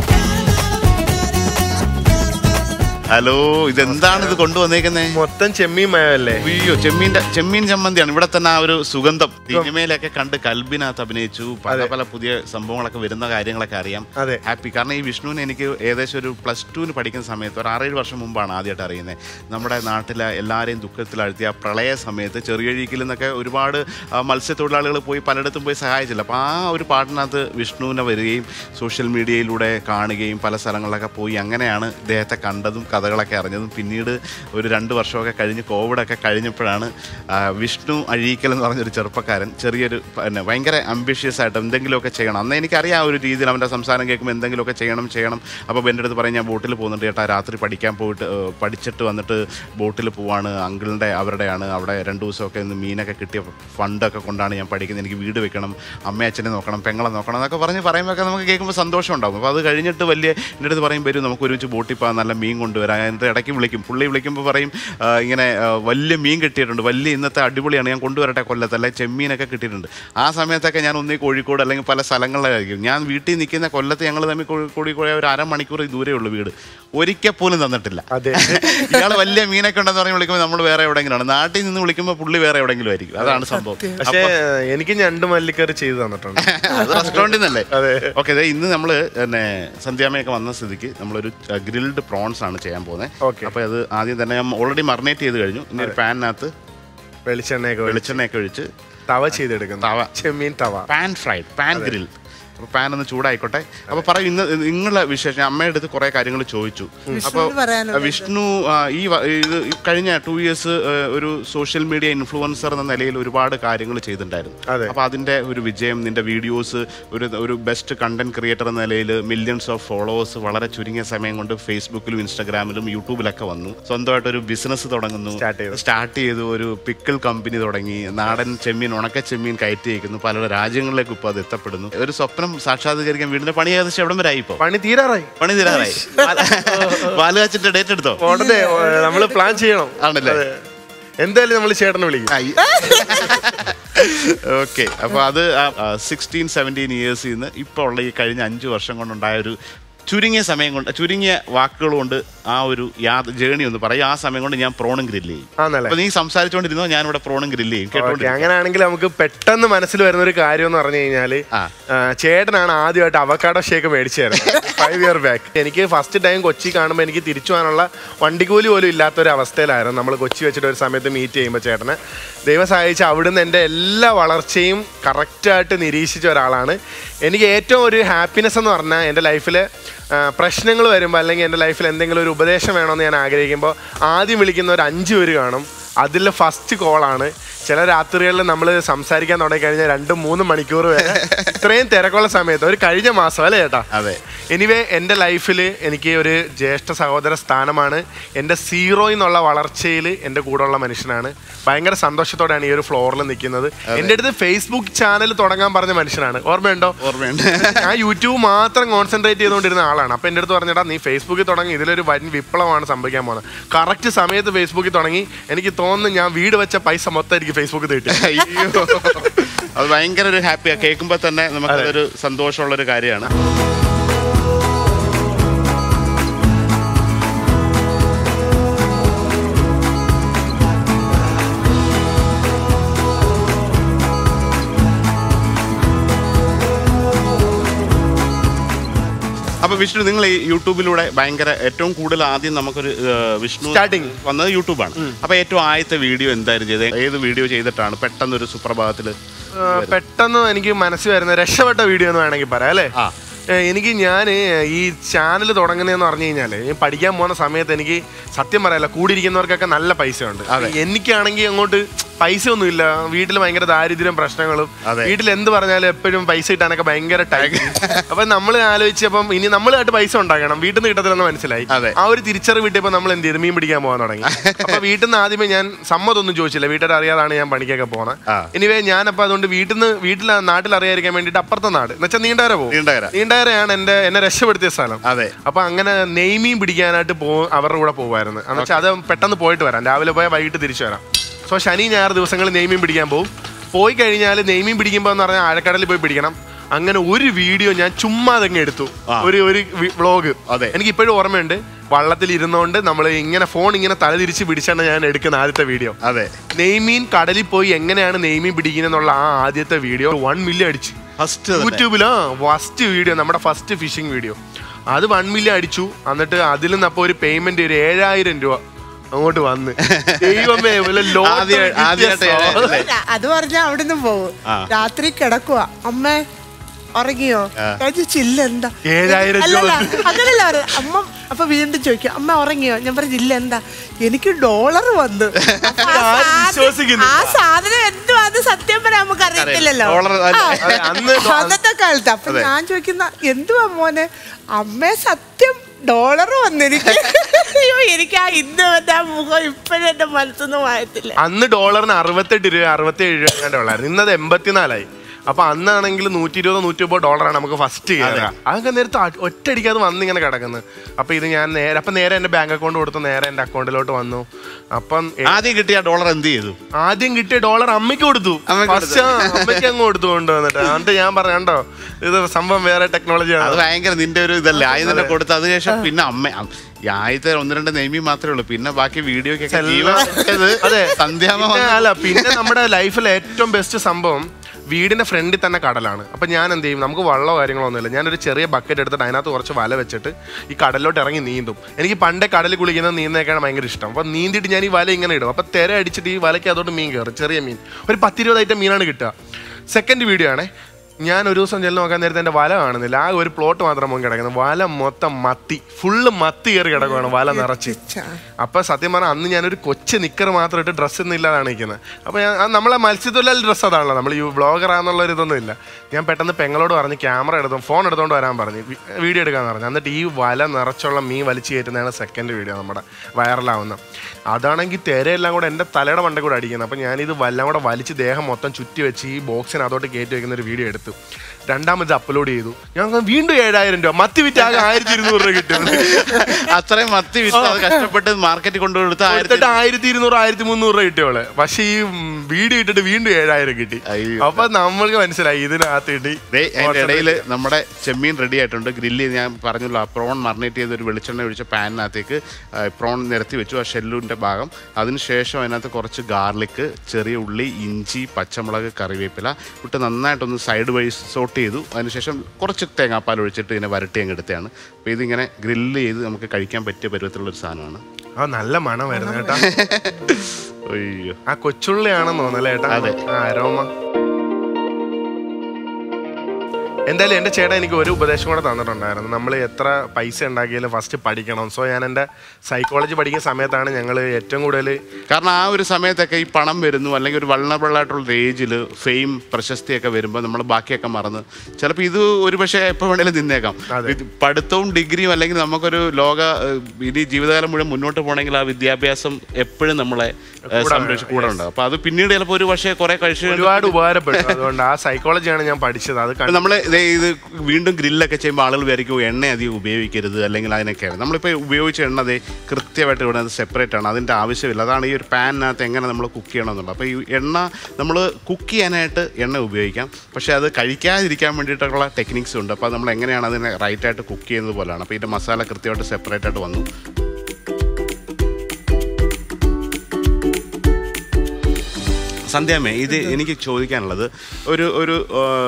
ഹലോ, ഇതെന്താണ് ഇത് കൊണ്ടുവന്നേക്കുന്നത്? മൊത്തം ചെമ്മീൻ മയമല്ലേ? അയ്യോ, ചെമ്മീൻ്റെ ചെമ്മീൻ ചമ്മന്തിയാണ്. ഇവിടെ തന്നെ ആ ഒരു സുഗന്ധം സിനിമയിലൊക്കെ കണ്ട് കൽബിനകത്ത് അഭിനയിച്ചു. പല പല പുതിയ സംഭവങ്ങളൊക്കെ വരുന്ന കാര്യങ്ങളൊക്കെ അറിയാം. ഹാപ്പി. കാരണം ഈ വിഷ്ണുവിനെ എനിക്ക് ഏകദേശം ഒരു പ്ലസ് ടുവിന് പഠിക്കുന്ന സമയത്ത് ഒരു ആറേഴ് വർഷം മുമ്പാണ് ആദ്യമായിട്ട് അറിയുന്നത്. നമ്മുടെ നാട്ടിലെ എല്ലാവരെയും ദുഃഖത്തിലാഴ്ത്തിയ പ്രളയ സമയത്ത് ചെറിയഴീക്കിൽ നിന്നൊക്കെ ഒരുപാട് മത്സ്യത്തൊഴിലാളികൾ പോയി പലയിടത്തും പോയി സഹായിച്ചില്ല. അപ്പോൾ ആ ഒരു പാട്ടിനകത്ത് വിഷ്ണുവിനെ വരികയും സോഷ്യൽ മീഡിയയിലൂടെ കാണുകയും പല സ്ഥലങ്ങളിലൊക്കെ പോയി അങ്ങനെയാണ് ഇദ്ദേഹത്തെ കണ്ടതും കഥകളൊക്കെ അറിഞ്ഞതും. പിന്നീട് ഒരു രണ്ട് വർഷമൊക്കെ കഴിഞ്ഞ് കോവിഡൊക്കെ കഴിഞ്ഞപ്പോഴാണ് വിഷ്ണു അഴീക്കൽ എന്ന് പറഞ്ഞൊരു ചെറുപ്പക്കാരൻ ചെറിയൊരു പിന്നെ ഭയങ്കര അംബിഷ്യസ് ആയിട്ട് എന്തെങ്കിലുമൊക്കെ ചെയ്യണം. അന്ന് എനിക്കറിയാം ഒരു രീതിയിൽ അവൻ്റെ സംസാരം കേൾക്കുമ്പോൾ എന്തെങ്കിലുമൊക്കെ ചെയ്യണം ചെയ്യണം അപ്പോൾ എൻ്റെ അടുത്ത് പറയും, ഞാൻ ബോട്ടിൽ പോകുന്നുണ്ട് ചേട്ടാ, രാത്രി പഠിക്കാൻ പോയിട്ട് പഠിച്ചിട്ട് വന്നിട്ട് ബോട്ടിൽ പോവാണ്, അങ്കിളിൻ്റെ അവരുടെയാണ്, അവിടെ രണ്ട് ദിവസമൊക്കെ ഇന്ന് മീനൊക്കെ കിട്ടിയ ഫണ്ടൊക്കെ കൊണ്ടാണ് ഞാൻ പഠിക്കുന്നത്, എനിക്ക് വീട് വെക്കണം, അമ്മയച്ഛനെ നോക്കണം, പെങ്ങളെ നോക്കണം എന്നൊക്കെ പറഞ്ഞ് പറയുമ്പോഴൊക്കെ നമുക്ക് കേൾക്കുമ്പോൾ സന്തോഷം ഉണ്ടാകും. അപ്പോൾ അത് കഴിഞ്ഞിട്ട് വലിയ എൻ്റെ അടുത്ത് പറയും, വരും നമുക്ക് ഒരുമിച്ച് ബോട്ടിൽ പോകാൻ, നല്ല മീൻ കൊണ്ടുവരാം. അതിൻ്റെ ഇടയ്ക്ക് വിളിക്കും, പുള്ളി വിളിക്കുമ്പോൾ പറയും ഇങ്ങനെ വലിയ മീൻ കിട്ടിയിട്ടുണ്ട്, വലിയ ഇന്നത്തെ അടിപൊളിയാണ്, ഞാൻ കൊണ്ടുവരട്ടെ കൊല്ലത്ത്, അല്ലെങ്കിൽ ചെമ്മീനൊക്കെ കിട്ടിയിട്ടുണ്ട്. ആ സമയത്തൊക്കെ ഞാൻ ഒന്നീ കോഴിക്കോട് അല്ലെങ്കിൽ പല സ്ഥലങ്ങളിലായിരിക്കും. ഞാൻ വീട്ടിൽ നിൽക്കുന്ന കൊല്ലത്ത് ഞങ്ങൾ തമ്മിൽ കോഴിക്കോട് ഒരു അരമണിക്കൂർ ദൂരേ ഉള്ളൂ വീട്. ഒരിക്കൽ പോലും തന്നിട്ടില്ല. ഇയാൾ വലിയ മീനൊക്കെ ഉണ്ടെന്ന് പറഞ്ഞ് വിളിക്കുമ്പോൾ നമ്മൾ വേറെ എവിടെയെങ്കിലാണ്, നാട്ടിൽ നിന്ന് വിളിക്കുമ്പോൾ പുള്ളി വേറെ എവിടെയെങ്കിലും ആയിരിക്കും. അതാണ് സംഭവം. പക്ഷേ എനിക്ക് ഞണ്ട് മല്ലിക്കറി ചെയ്ത് തന്നിട്ടുണ്ട്. അത് റെസ്റ്റോറൻറ്റിൽ നിന്നല്ലേ? ഓക്കെ. അതെ, ഇന്ന് നമ്മൾ പിന്നെ സന്ധ്യാമ്മയൊക്കെ വന്ന സ്ഥിതിക്ക് നമ്മളൊരു ഗ്രിൽഡ് പ്രോൺസ് ആണ് ചെയ്യാൻ പോകുന്നത്. അപ്പോൾ അത് ആദ്യം തന്നെ ഞാൻ ഓൾറെഡി മറിനേറ്റ് ചെയ്ത് കഴിഞ്ഞു. ഇനി ഒരു പാനിനകത്ത് വെളിച്ചെണ്ണയൊക്കെ വെളിച്ചെണ്ണയൊക്കെ ഒഴിച്ച് തവ ചെയ്തെടുക്കും. തവ ചെമ്മീൻ tawa pan fried pan grill. അപ്പോൾ പാൻ ഒന്ന് ചൂടായിക്കോട്ടെ. അപ്പോൾ പറയും, ഇന്ന് നിങ്ങളുടെ വിശേഷം അമ്മയുടെ അടുത്ത് കുറേ കാര്യങ്ങൾ ചോദിച്ചു. അപ്പോൾ വിഷ്ണു ഈ ഇത് കഴിഞ്ഞ ടു ഇയേഴ്സ് ഒരു സോഷ്യൽ മീഡിയ ഇൻഫ്ലുവൻസർ എന്ന നിലയിൽ ഒരുപാട് കാര്യങ്ങൾ ചെയ്തിട്ടുണ്ടായിരുന്നു. അപ്പോൾ അതിൻ്റെ ഒരു വിജയം, നിന്റെ വീഡിയോസ് ഒരു ഒരു ബെസ്റ്റ് കണ്ടന്റ് ക്രിയേറ്റർ എന്ന നിലയിൽ മില്യൺസ് ഓഫ് ഫോളോവേഴ്സ് വളരെ ചുരുങ്ങിയ സമയം കൊണ്ട് ഫേസ്ബുക്കിലും ഇൻസ്റ്റാഗ്രാമിലും യൂട്യൂബിലൊക്കെ വന്നു. സ്വന്തമായിട്ടൊരു ബിസിനസ് തുടങ്ങുന്നു, സ്റ്റാർട്ട് ചെയ്തു, ഒരു പിക്കിൾ കമ്പനി തുടങ്ങി, നാടൻ ചെമ്മീൻ, ഉണക്ക ചെമ്മീൻ കയറ്റി അയക്കുന്നു, പല രാജ്യങ്ങളിലേക്ക് ഇപ്പോൾ അത് എത്തപ്പെടുന്നു. ഒരു സ്വപ്നം സാക്ഷാത്കരിക്കാൻ വീടിന്റെ പണി ഏകദേശം എവിടം വരെ ആയി? ഇപ്പൊ പണി തീരാറായി പണി തീരാറായി ബാലുകാച്ചിന്റെ ഡേറ്റ് എടുത്തോ? ഉടനെ നമ്മള് പ്ലാൻ ചെയ്യണം. ആണല്ലേ? എന്തായാലും നമ്മൾ ചേട്ടനെ വിളിക്കും. ഓക്കെ. അപ്പൊ അത് സിക്സ്റ്റീൻ സെവൻറ്റീൻ ഇയേഴ്സിൽ നിന്ന് ഇപ്പോൾ ഉള്ള ഈ കഴിഞ്ഞ അഞ്ചു വർഷം കൊണ്ടുണ്ടായ ഒരു ചുരുങ്ങിയ സമയം കൊണ്ട്, ചുരുങ്ങിയ വാക്കുകൾ കൊണ്ട് ആ ഒരു യാത്ര ജേണി ഒന്ന് പറയും. ആ സമയം കൊണ്ട് ഞാൻ പ്രോണും ഗ്രില്ല് ചെയ്യും. അപ്പൊ നീ സംസാരിച്ചോണ്ടിരുന്നോ, ഞാൻ ഇവിടെ പ്രോണും ഗ്രില്ല് ചെയ്യും. കേട്ടോ, അങ്ങനെയാണെങ്കിൽ നമുക്ക് പെട്ടെന്ന് മനസ്സിൽ വരുന്ന ഒരു കാര്യം എന്ന് പറഞ്ഞു കഴിഞ്ഞാല്, ചേട്ടനാണ് ആദ്യമായിട്ട് അവക്കാഡോ ഷേക്ക് മേടിച്ചു തരുന്നത് ഫൈവ് ഇയർ ബാക്ക്. എനിക്ക് ഫസ്റ്റ് ടൈം കൊച്ചി കാണുമ്പോൾ എനിക്ക് തിരിച്ചു പോകാനുള്ള വണ്ടിക്കൂലി പോലും ഇല്ലാത്തൊരു അവസ്ഥയിലായിരുന്നു. നമ്മൾ കൊച്ചി വെച്ചിട്ട് ഒരു സമയത്ത് മീറ്റ് ചെയ്യുമ്പോൾ ചേട്ടനെ ദൈവം സഹായിച്ച് അവിടുന്ന് എൻ്റെ എല്ലാ വളർച്ചയും കറക്റ്റായിട്ട് നിരീക്ഷിച്ച ഒരാളാണ്. എനിക്ക് ഏറ്റവും ഒരു ഹാപ്പിനെസ് എന്ന് പറഞ്ഞാൽ, എൻ്റെ ലൈഫിൽ പ്രശ്നങ്ങൾ വരുമ്പോൾ അല്ലെങ്കിൽ എൻ്റെ ലൈഫിൽ എന്തെങ്കിലും ഒരു ഉപദേശം വേണമെന്ന് ഞാൻ ആഗ്രഹിക്കുമ്പോൾ ആദ്യം വിളിക്കുന്ന ഒരു അഞ്ച് പേര് കാണും. അതിൽ ഫസ്റ്റ് കോളാണ്. ചില രാത്രികളിൽ നമ്മൾ സംസാരിക്കാൻ തുടങ്ങിക്കഴിഞ്ഞാൽ രണ്ടും മൂന്നും മണിക്കൂർ വരെ ഇത്രയും തിരക്കുള്ള സമയത്ത് ഒരു കഴിഞ്ഞ മാസം അല്ലേ ചേട്ടാ? അതെ. എനിവേ എൻ്റെ ലൈഫിൽ എനിക്ക് ഒരു ജ്യേഷ്ഠ സഹോദര സ്ഥാനമാണ്. എൻ്റെ സീറോയിൽ നിന്നുള്ള വളർച്ചയിൽ എൻ്റെ കൂടെയുള്ള മനുഷ്യനാണ്. ഭയങ്കര സന്തോഷത്തോടെയാണ് ഈ ഒരു ഫ്ലോറിൽ നിൽക്കുന്നത്. എൻ്റെ അടുത്ത് ഫേസ്ബുക്ക് ചാനൽ തുടങ്ങാൻ പറഞ്ഞ മനുഷ്യനാണ്. ഓർമ്മയുണ്ടോ? ഓർമ്മയുണ്ട്. ഞാൻ യൂട്യൂബ് മാത്രം കോൺസെൻട്രേറ്റ് ചെയ്തുകൊണ്ടിരുന്ന ആളാണ്. അപ്പോൾ എൻ്റെ അടുത്ത് പറഞ്ഞേട്ടാ, നീ ഫേസ്ബുക്കിൽ തുടങ്ങി, ഇതിലൊരു വൻ വിപ്ലവമാണ് സംഭവിക്കാൻ പോകുന്നത്. കറക്റ്റ് സമയത്ത് ഫേസ്ബുക്കിൽ തുടങ്ങി. എനിക്ക് തോന്നുന്നു ഞാൻ വീട് വെച്ച പൈസ മൊത്തം എനിക്ക് ഫേസ്ബുക്കിൽ കിട്ടി. അത് ഭയങ്കര ഒരു ഹാപ്പിയാണ്. കേൾക്കുമ്പോൾ തന്നെ നമുക്കതൊരു സന്തോഷമുള്ളൊരു കാര്യമാണ്. അപ്പൊ വിഷ്ണു, നിങ്ങൾ ഈ യൂട്യൂബിലൂടെ ഭയങ്കര ഏറ്റവും കൂടുതൽ ആദ്യം നമുക്കൊരു വിഷ്ണു സ്റ്റാർട്ടിങ് വന്നത് യൂട്യൂബാണ്. അപ്പൊ ഏറ്റവും ആദ്യത്തെ വീഡിയോ എന്തായിരുന്നു ചെയ്തത്? ഏത് വീഡിയോ ചെയ്തിട്ടാണ് പെട്ടെന്നൊരു സുപ്രഭാതത്തില്? പെട്ടെന്ന് എനിക്ക് മനസ്സിൽ വരുന്ന രക്ഷപ്പെട്ട വീഡിയോ എന്ന് വേണമെങ്കിൽ പറയാം അല്ലേ? എനിക്ക് ഞാൻ ഈ ചാനൽ തുടങ്ങുന്നതെന്ന് പറഞ്ഞു കഴിഞ്ഞാൽ ഞാൻ പഠിക്കാൻ പോകുന്ന സമയത്ത് എനിക്ക് സത്യം പറയാല്ല കൂടിയിരിക്കുന്നവർക്കൊക്കെ നല്ല പൈസ ഉണ്ട്. എനിക്കാണെങ്കിൽ അങ്ങോട്ട് പൈസ ഒന്നുമില്ല, വീട്ടിൽ ഭയങ്കര ദാരിദ്ര്യം പ്രശ്നങ്ങളും, വീട്ടിൽ എന്ത് പറഞ്ഞാലും എപ്പോഴും പൈസ കിട്ടാനൊക്കെ ഭയങ്കര ടൈം. അപ്പൊ നമ്മൾ ആലോചിച്ചപ്പം ഇനി നമ്മളായിട്ട് പൈസ ഉണ്ടാക്കണം, വീട്ടിൽ നിന്ന് കിട്ടത്തില്ലെന്ന് മനസ്സിലായി. ആ ഒരു തിരിച്ചറിവ് കിട്ടിയപ്പോൾ നമ്മൾ എന്ത് ചെയ്തു, മീൻ പിടിക്കാൻ പോകാൻ തുടങ്ങി. അപ്പൊ വീട്ടിൽ നിന്ന് ആദ്യമേ ഞാൻ സമ്മതമൊന്നും ചോദിച്ചില്ല, വീട്ടുകാർ അറിയാതാണ് ഞാൻ പണിക്കൊക്കെ പോകുന്നത്. എനിവേ ഞാനപ്പോൾ അതുകൊണ്ട് വീട്ടിൽ നിന്ന് വീട്ടിൽ നാട്ടിൽ അറിയാതിരിക്കാൻ വേണ്ടിയിട്ട് അപ്പുറത്തെ നാട് എന്ന് വെച്ചാൽ നീണ്ടകര പോകും. നീണ്ടകരയാണ് എന്റെ എന്നെ രക്ഷപ്പെടുത്തിയ സ്ഥലം. അപ്പൊ അങ്ങനെ നെയ്മീൻ പിടിക്കാനായിട്ട് പോ അവരുടെ കൂടെ പോകുമായിരുന്നു. എന്ന് വെച്ചാൽ അത് പെട്ടെന്ന് പോയിട്ട് വരാം, രാവിലെ പോയാൽ വൈകിട്ട് തിരിച്ചു വരാം. സോ ശനി ഞായർ ദിവസങ്ങളിൽ നെയ്മീൻ പിടിക്കാൻ പോകും. പോയി കഴിഞ്ഞാൽ നെയ്മീൻ പിടിക്കുമ്പോൾ എന്ന് പറഞ്ഞാൽ ആഴക്കടലിൽ പോയി പിടിക്കണം. അങ്ങനെ ഒരു വീഡിയോ ഞാൻ ചുമ്മാ തന്നെ എടുത്തു, ഒരു ഒരു വ്ളോഗ്. എനിക്ക് ഇപ്പോഴും ഓർമ്മയുണ്ട്, വള്ളത്തിൽ ഇരുന്നോണ്ട് നമ്മൾ ഇങ്ങനെ ഫോൺ ഇങ്ങനെ തലതിരിച്ച് പിടിച്ചാണ് ഞാൻ എടുക്കുന്ന ആദ്യത്തെ വീഡിയോ. അതെ, നെയ്മീൻ കടലിൽ പോയി എങ്ങനെയാണ് നെയ്മീൻ പിടിക്കുന്നതെന്നുള്ള ആ ആദ്യത്തെ വീഡിയോ വൺ മില്യൺ അടിച്ചു യൂട്യൂബില്. ഫസ്റ്റ് വീഡിയോ, നമ്മുടെ ഫസ്റ്റ് ഫിഷിംഗ് വീഡിയോ, അത് വൺ മില്യൺ അടിച്ചു. എന്നിട്ട് അതിൽ നിന്ന് അപ്പോൾ ഒരു പേയ്മെന്റ് ഒരു ഏഴായിരം രൂപ അങ്ങോട്ട് വന്ന്. ദൈവമേ, അത് പറഞ്ഞാ അവിടുന്ന് പോകും. രാത്രി കിടക്കുക, അമ്മേ ഉറങ്ങിയോ, ചില്ല എന്താ ഏഴായിരം അങ്ങനല്ല പറയാം. അമ്മ അപ്പൊ വീണ്ടും ചോദിക്കും, അമ്മ ഉറങ്ങിയോ? ഞാൻ പറഞ്ഞു ഇല്ല. എന്താ? എനിക്ക് ഡോളർ വന്നു. ആ സാധനം എന്തുവാന്ന് സത്യം പറയാൻ നമുക്ക് അറിയത്തില്ലല്ലോ അന്നത്തെ കാലത്ത്. അപ്പൊ ഞാൻ ചോദിക്കുന്ന എന്തുവാ മോനെ? അമ്മേ സത്യം ഡോളർ വന്നിരിക്കും. അയ്യോ, എനിക്ക് ആ ഇന്ന് വന്ന മുഖം ഇപ്പോഴും എന്റെ മനസ്സൊന്നും വായത്തില്ല. അന്ന് ഡോളറിന് അറുപത്തെട്ട് രൂപ അറുപത്തി ഏഴ് രൂപ ഡോളർ, ഇന്നത് എൺപത്തിനാലായി. അപ്പൊ അന്നാണെങ്കിൽ നൂറ്റി ഇരുപതോ നൂറ്റി മുപ്പത് ഡോളറാണ് നമുക്ക് ഫസ്റ്റ് കയറുക. അതൊക്കെ നേരത്തെ ഒറ്റയടിക്കാതെ വന്ന് ഇങ്ങനെ കിടക്കുന്നത്. അപ്പൊ ഇത് ഞാൻ നേരെ അപ്പൊ നേരെ എന്റെ ബാങ്ക് അക്കൗണ്ട് കൊടുത്തു, നേരെ എന്റെ അക്കൗണ്ടിലോട്ട് വന്നു. അപ്പം ആദ്യം കിട്ടിയ ഡോളർ എന്ത് ചെയ്തു? ആദ്യം കിട്ടിയ ഡോളർ അമ്മയ്ക്ക് കൊടുത്തു. അമ്മയ്ക്ക് അങ്ങ് കൊടുത്തു കൊണ്ടുവന്നിട്ട്. എന്നിട്ട് ഞാൻ പറഞ്ഞോ, ഇത് സംഭവം വേറെ ടെക്നോളജിയാണ്. അത് ഭയങ്കര നിന്റെ ഒരു ഇതല്ലേ, ആദ്യം തന്നെ കൊടുത്തു. അതിനുശേഷം പിന്നെ അമ്മ ആദ്യത്തെ ഒന്ന് രണ്ട് നെയ്മീൻ മാത്രമേ ഉള്ളൂ, പിന്നെ ബാക്കി വീഡിയോക്കൊക്കെ അല്ല. പിന്നെ നമ്മുടെ ലൈഫിലെ ഏറ്റവും ബെസ്റ്റ് സംഭവം വീടിന്റെ ഫ്രണ്ടിൽ തന്നെ കടലാണ്. അപ്പൊ ഞാൻ എന്ത് ചെയ്യും, നമുക്ക് വള്ളമോ കാര്യങ്ങളോ ഒന്നുമില്ല, ഞാനൊരു ചെറിയ ബക്കറ്റ് എടുത്തിട്ട് അതിനകത്ത് കുറച്ച് വല വെച്ചിട്ട് ഈ കടലിലോട്ട് ഇറങ്ങി നീന്തും. എനിക്ക് പണ്ടേ കടലിൽ കുളിക്കുന്നത് നീന്താനാണ് ഭയങ്കര ഇഷ്ടം. അപ്പൊ നീന്തിട്ട് ഞാൻ ഈ വല ഇങ്ങനെ ഇടും. അപ്പൊ തിര അടിച്ചിട്ട് ഈ വലയ്ക്ക് അതോട്ട് മീൻ കയറും, ചെറിയ മീൻ. ഒരു പത്തിരുപത് ഐറ്റം മീനാണ് കിട്ടുക. സെക്കൻഡ് വീഡിയോ ആണേ, ഞാൻ ഒരു ദിവസം ചെല്ലു നോക്കാൻ നേരത്തെ എൻ്റെ വല കാണുന്നില്ല, ആ ഒരു പ്ലോട്ട് മാത്രം പോയി കിടക്കുന്നത്. വല മൊത്തം മത്തി, ഫുള്ള് മത്തി കയറി കിടക്കുകയാണ് വല നിറച്ച്. അപ്പൊ സത്യം പറഞ്ഞാൽ അന്ന് ഞാനൊരു കൊച്ചു നിക്കർ മാത്രം ഇട്ട് ഡ്രസ്സ് ഒന്നും ഇല്ലാതാണ് നിൽക്കുന്നത്. അപ്പൊ ഞാൻ നമ്മളെ മത്സ്യത്തൊഴിലാളി ഡ്രസ്സ് അതാണല്ലോ, നമ്മൾ ഈ വ്ളോഗറാന്നുള്ള ഒരു ഇതൊന്നും ഇല്ല. ഞാൻ പെട്ടെന്ന് പെങ്ങളോട് പറഞ്ഞ് ക്യാമറ എടുത്തു, ഫോൺ എടുത്തോണ്ട് വരാൻ പറഞ്ഞു, വീഡിയോ എടുക്കാന്ന് പറഞ്ഞു. എന്നിട്ട് ഈ വല നിറച്ചുള്ള മീൻ വലിച്ചു കയറ്റുന്നതാണ് സെക്കൻഡ് വീഡിയോ നമ്മുടെ വൈറലാവുന്നത്. അതാണെങ്കിൽ തിരയെല്ലാം കൂടെ എൻ്റെ തലയുടെ മണ്ടേ കൂടെ അടിക്കുന്നത്. അപ്പം ഞാനിത് എല്ലാം കൂടെ വലിച്ച് ദേഹം മൊത്തം ചുറ്റി വെച്ച് ഈ ബോക്സിന് അതോട്ട് കയറ്റി വെക്കുന്ന ഒരു വീഡിയോ എടുത്തു. രണ്ടാമത് അപ്ലോഡ് ചെയ്തു. ഞാൻ വീണ്ടും ഏഴായിരം രൂപ മത്തി വിറ്റ് ആകെ ആയിരത്തി ഇരുന്നൂറ് രൂപ കിട്ടും. അത്രയും മത്തി വിറ്റ് കഷ്ടപ്പെട്ട് മാർക്കറ്റിൽ കൊണ്ടുകൊടുത്ത് ആയിരത്തി ഇരുന്നൂറ് ആയിരത്തി മുന്നൂറ് രൂപ കിട്ടിയോളെ. പക്ഷെ ഈ വീഡിയോ ഇട്ടിട്ട് വീണ്ടും ഏഴായിരം കിട്ടി. അപ്പൊ നമ്മൾക്ക് മനസ്സിലായി ഇതിനകത്ത് കിട്ടി. ഇടയിൽ നമ്മുടെ ചെമ്മീൻ റെഡി ആയിട്ടുണ്ട്. ഗ്രില്ല് ഞാൻ പറഞ്ഞല്ലോ, ആ പ്രോൺ മറിനേറ്റ് ചെയ്ത് ഒരു വെളിച്ചെണ്ണ ഒഴിച്ച പാനിനകത്തേക്ക് പ്രോൺ നിരത്തി വെച്ചു, ആ ഷെല്ലിൻ്റെ ഭാഗം. അതിനുശേഷം അതിനകത്ത് കുറച്ച് ഗാർലിക്ക്, ചെറിയ ഉള്ളി, ഇഞ്ചി, പച്ചമുളക്, കറിവേപ്പില ഇട്ട് നന്നായിട്ടൊന്ന് സൈഡ് വഴി സോട്ട് ചെയ്തു. അതിനുശേഷം കുറച്ച് തേങ്ങാപ്പാൽ ഒഴിച്ചിട്ട് ഇതിനെ വരട്ടി അങ്ങ് എടുത്തതാണ്. അപ്പോൾ ഇതിങ്ങനെ ഗ്രില്ല് ചെയ്ത് നമുക്ക് കഴിക്കാൻ പറ്റിയ പരുവത്തിലുള്ളൊരു സാധനമാണ്. ആ നല്ല മണം വരുന്നത് കേട്ടോ. അയ്യോ, ആ കൊച്ചുള്ളിയാണെന്ന് തോന്നല്ലേ ഏട്ടാ? അതെ, അരോമ. എന്തായാലും എൻ്റെ ചേട്ടൻ എനിക്ക് ഒരു ഉപദേശം കൂടെ തന്നിട്ടുണ്ടായിരുന്നു. നമ്മൾ എത്ര പൈസ ഉണ്ടാക്കിയാലും ഫസ്റ്റ് പഠിക്കണം. സോ ഞാൻ എൻ്റെ സൈക്കോളജി പഠിക്കുന്ന സമയത്താണ് ഞങ്ങൾ ഏറ്റവും കൂടുതൽ, കാരണം ആ ഒരു സമയത്തൊക്കെ ഈ പണം വരുന്നു, അല്ലെങ്കിൽ ഒരു വൾണറബിളായിട്ടുള്ള ഏജിൽ ഫെയിം പ്രശസ്തിയൊക്കെ വരുമ്പോൾ നമ്മൾ ബാക്കിയൊക്കെ മറന്ന് ചിലപ്പോൾ ഇത് ഒരു പക്ഷേ എപ്പോൾ വേണേലും നിന്നേക്കാം. പഠിത്തവും ഡിഗ്രിയും അല്ലെങ്കിൽ നമുക്കൊരു ലോക ഇനി ജീവിതകാലം മുഴുവൻ മുന്നോട്ട് പോകണമെങ്കിൽ ആ വിദ്യാഭ്യാസം എപ്പോഴും നമ്മളെ സംരക്ഷിച്ച് കൂടെ ഉണ്ടാകും. അപ്പോൾ അത് പിന്നീട് ചിലപ്പോൾ ഒരു പക്ഷേ കുറേ കഴിച്ച് ഒരുപാട് ഉപകാരപ്പെട്ടു. അതുകൊണ്ട് ആ സൈക്കോളജിയാണ് ഞാൻ പഠിച്ചത്. അത് നമ്മൾ ഇത് വീണ്ടും ഗ്രില്ലൊക്കെ ചെയ്യുമ്പോൾ ആളുകൾ വിചാരിക്കും എണ്ണ അധികം ഉപയോഗിക്കരുത് അല്ലെങ്കിൽ അതിനൊക്കെയാണ്. നമ്മളിപ്പോൾ ഉപയോഗിച്ച എണ്ണ അത് കൃത്യമായിട്ട് ഇവിടെ അത് സെപ്പറേറ്റ് ആണ്, അതിൻ്റെ ആവശ്യമില്ല. അതാണ് ഈ ഒരു പാനിനകത്ത് എങ്ങനെ നമ്മൾ കുക്ക് ചെയ്യണമെന്നുള്ളത്. അപ്പോൾ ഈ എണ്ണ നമ്മൾ കുക്ക് ചെയ്യാനായിട്ട് എണ്ണ ഉപയോഗിക്കാം, പക്ഷേ അത് കഴിക്കാതിരിക്കാൻ വേണ്ടിയിട്ടുള്ള ടെക്നിക്സ് ഉണ്ട്. അപ്പോൾ നമ്മൾ എങ്ങനെയാണ് അതിനെ റൈറ്റായിട്ട് കുക്ക് ചെയ്യുന്നത് പോലെയാണ്. അപ്പോൾ ഇതിൻ്റെ മസാല കൃത്യമായിട്ട് സെപ്പറേറ്റ് ആയിട്ട് വന്നു. സന്ധ്യാമേ, ഇത് എനിക്ക് ചോദിക്കാനുള്ളത്, ഒരു ഒരു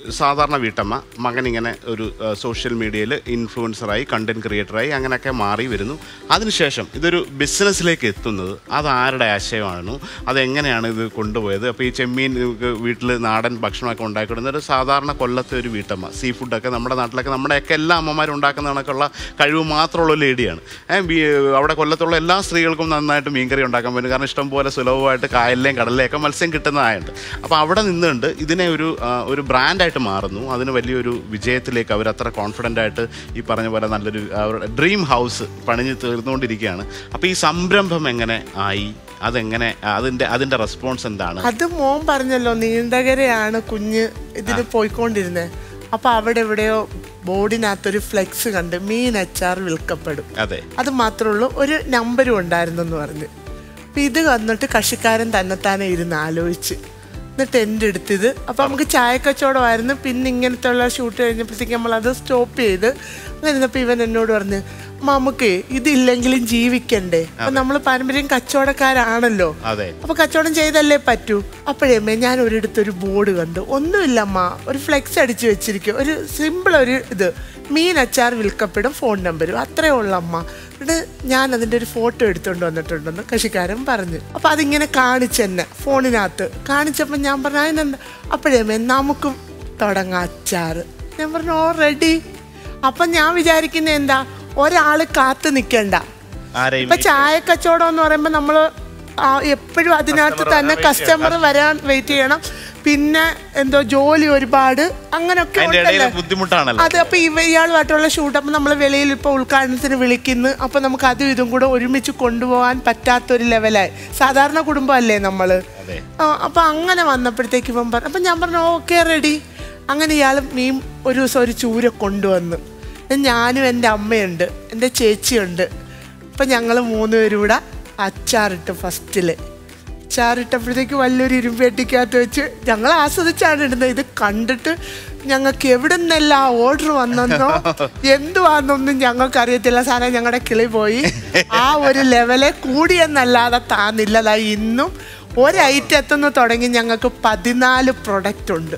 സാധാരണ വീട്ടമ്മ, മകൻ ഇങ്ങനെ ഒരു സോഷ്യൽ മീഡിയയിൽ ഇൻഫ്ലുവൻസറായി കണ്ടന്റ് ക്രിയേറ്ററായി അങ്ങനെയൊക്കെ മാറി വരുന്നു. അതിനുശേഷം ഇതൊരു ബിസിനസ്സിലേക്ക് എത്തുന്നത് അത് ആരുടെ ആശയമാണ്, അതെങ്ങനെയാണ് ഇത് കൊണ്ടുപോയത്? അപ്പോൾ ഈ ചെമ്മീൻ വീട്ടിൽ നാടൻ ഭക്ഷണമൊക്കെ ഉണ്ടാക്കിക്കൊടുന്ന ഒരു സാധാരണ കൊല്ലത്തെ ഒരു വീട്ടമ്മ, സീ ഫുഡൊക്കെ നമ്മുടെ നാട്ടിലൊക്കെ നമ്മുടെയൊക്കെ എല്ലാ അമ്മമാരും ഉണ്ടാക്കുന്ന കണക്കുള്ള കഴിവ് മാത്രമുള്ള ലേഡിയാണ്. അവിടെ കൊല്ലത്തുള്ള എല്ലാ സ്ത്രീകൾക്കും നന്നായിട്ട് മീൻകറി ഉണ്ടാക്കാൻ പറ്റും, കാരണം ഇഷ്ടംപോലെ സുലഭമായിട്ട് കായലിലെയും കടലിലെയൊക്കെ മത്സ്യം കിട്ടുന്നതായുണ്ട്. അപ്പോൾ അവിടെ നിന്നുകൊണ്ട് ഇതിനെ ഒരു ഒരു ബ്രാൻഡായിട്ട് മാറുന്നു. അതിന് വലിയൊരു വിജയത്തിലേക്ക് അവർ അത്ര കോൺഫിഡൻ്റ് ആയിട്ട് ഈ പറഞ്ഞ പോലെ നല്ലൊരു അവരുടെ ഡ്രീം ഹൗസ് പണിഞ്ഞ് തീർന്നുകൊണ്ടിരിക്കുകയാണ്. അപ്പോൾ ഈ സംരംഭം എങ്ങനെ ആയി, അതെങ്ങനെ, അതിൻ്റെ അതിൻ്റെ റെസ്പോൺസ് എന്താണ്? അത് മോൻ പറഞ്ഞല്ലോ, നീണ്ടകരയാണ് കുഞ്ഞ് ഇതിന് പോയിക്കൊണ്ടിരുന്നത്. അപ്പൊ അവിടെ എവിടെയോ ബോർഡിനകത്തൊരു ഫ്ലെക്സ് കണ്ട് മീൻ അച്ചാർ വിൽക്കപ്പെടും, അതെ, അത് മാത്രമേ ഉള്ളൂ, ഒരു നമ്പരും ഉണ്ടായിരുന്നു എന്ന് പറഞ്ഞ്. അപ്പൊ ഇത് വന്നിട്ട് കൃഷിക്കാരൻ തന്നെത്താനെ ഇരുന്ന് ആലോചിച്ച് എന്നിട്ട് എൻ്റെ എടുത്തത്. അപ്പൊ നമുക്ക് ചായക്കച്ചവടമായിരുന്നു. പിന്നെ ഇങ്ങനത്തെ ഉള്ള ഷൂട്ട് കഴിഞ്ഞപ്പോഴത്തേക്ക് നമ്മളത് സ്റ്റോപ്പ് ചെയ്ത് അങ്ങനെ ഇരുന്നപ്പോൾ ഇവൻ എന്നോട് പറഞ്ഞ്, നമുക്ക് ഇതില്ലെങ്കിലും ജീവിക്കണ്ടേ, അപ്പൊ നമ്മൾ പാരമ്പര്യം കച്ചവടക്കാരാണല്ലോ, അപ്പൊ കച്ചവടം ചെയ്തല്ലേ പറ്റൂ. അപ്പോഴേമ്മേ ഞാൻ ഒരിടത്തൊരു ബോർഡ് കണ്ടു, ഒന്നുമില്ലമ്മ, ഒരു ഫ്ലെക്സ് അടിച്ചു വെച്ചിരിക്കും, ഒരു സിമ്പിൾ ഒരു ഇത്, മീൻ അച്ചാർ വിൽക്കപ്പെടും, ഫോൺ നമ്പരും, അത്രേ ഉള്ളമ്മ. എന്നിട്ട് ഞാൻ അതിൻ്റെ ഒരു ഫോട്ടോ എടുത്തുകൊണ്ട് വന്നിട്ടുണ്ടെന്ന് കൃഷിക്കാരൻ പറഞ്ഞു. അപ്പൊ അതിങ്ങനെ കാണിച്ചെന്നെ ഫോണിനകത്ത് കാണിച്ചപ്പോൾ ഞാൻ പറഞ്ഞു അതിനെന്താ. അപ്പോഴേമ്മേ നമുക്കും തുടങ്ങാം അച്ചാറ്. ഞാൻ പറഞ്ഞു ഓ റെഡി. അപ്പൊ ഞാൻ വിചാരിക്കുന്ന എന്താ, ഒരാള് കാത്തു നിൽക്കണ്ട. ഇപ്പൊ ചായ കച്ചവടം എന്ന് പറയുമ്പോ നമ്മള് എപ്പോഴും അതിനകത്ത് തന്നെ കസ്റ്റമർ വരാൻ വെയിറ്റ് ചെയ്യണം. പിന്നെ എന്തോ ജോലി ഒരുപാട് അങ്ങനെയൊക്കെ ബുദ്ധിമുട്ടാണല്ലോ. അത് അപ്പൊ ഇവ ഇയാളുമായിട്ടുള്ള ഷൂട്ട് അപ്പൊ നമ്മൾ വെളിയിൽ ഇപ്പൊ ഉദ്ഘാടനത്തിന് വിളിക്കുന്നു. അപ്പൊ നമുക്ക് അതും ഇതും കൂടെ ഒരുമിച്ച് കൊണ്ടുപോകാൻ പറ്റാത്തൊരു ലെവലായി. സാധാരണ കുടുംബം അല്ലേ നമ്മള്. അപ്പൊ അങ്ങനെ വന്നപ്പോഴത്തേക്ക് ഇവൻ പറഞ്ഞു. അപ്പൊ ഞാൻ പറഞ്ഞു ഓക്കെ റെഡി. അങ്ങനെ ഇയാൾ മീൻ ഒരു ദിവസം ഒരു ചൂര കൊണ്ടുവന്നു. ഞാനും എൻ്റെ അമ്മയുണ്ട്, എൻ്റെ ചേച്ചിയുണ്ട്. അപ്പം ഞങ്ങൾ മൂന്ന് പേരും കൂടെ അച്ചാറിട്ട് ഫസ്റ്റില് അച്ചാറിട്ടപ്പോഴത്തേക്ക് വലിയൊരു ഇരുമ്പേട്ടിക്കകത്ത് വെച്ച് ഞങ്ങൾ ആസ്വദിച്ചാണ് ഇടുന്നത്. ഇത് കണ്ടിട്ട് ഞങ്ങൾക്ക് എവിടെ നിന്നെല്ലാം ഓർഡർ വന്നെന്നോ എന്തുവാന്നൊന്നും ഞങ്ങൾക്ക് അറിയത്തില്ല. സാധനം ഞങ്ങളുടെ കിളി പോയി. ആ ഒരു ലെവലെ കൂടിയെന്നല്ലാതെ താന്നില്ല. ഇന്നും ഒരൈറ്റം എത്തുന്ന തുടങ്ങി ഞങ്ങൾക്ക് പതിനാല് പ്രൊഡക്റ്റ് ഉണ്ട്.